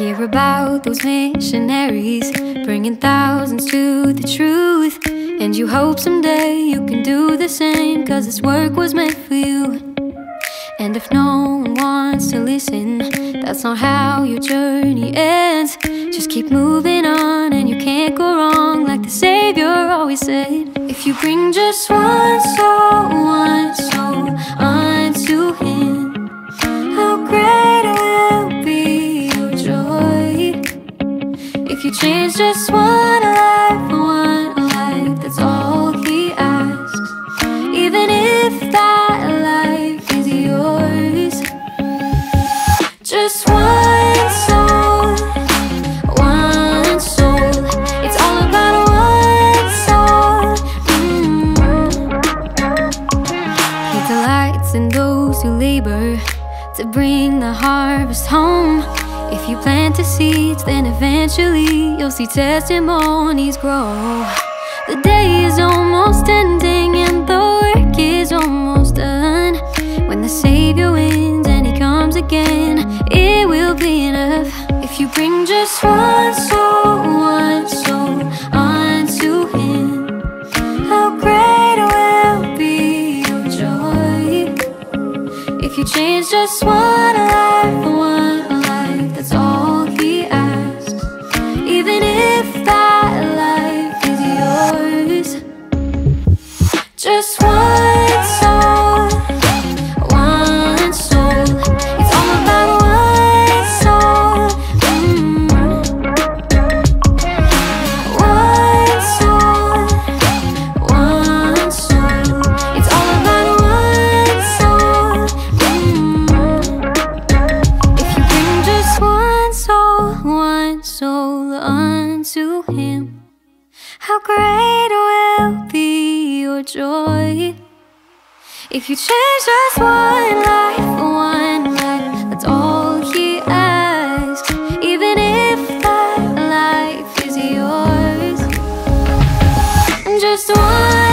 hear about those missionaries bringing thousands to the truth, and you hope someday you can do the same, 'cause this work was meant for you. And if no one wants to listen, that's not how your journey ends. Just keep moving on and you can't go wrong, like the Savior always said. If you bring just one soul unto Him, how great will be your joy. If you change just one life, that's all He asks. Even if that life is yours, just one soul, one soul. It's all about one soul. He delights in those who labor to bring the harvest home. If you plant the seeds, then eventually you'll see testimonies grow. The day is almost ending and the work is almost done. When the Savior wins and He comes again, it will be enough. If you bring just one soul unto Him, how great will be your joy. If you change just one life, that's all He asks. Even if that life is yours, just one soul, one soul. It's all about one soul. One soul, one soul. It's all about one soul. If you bring just one soul unto Him, how great will be your joy. If you change just one life, that's all He asks. Even if that life is yours, just one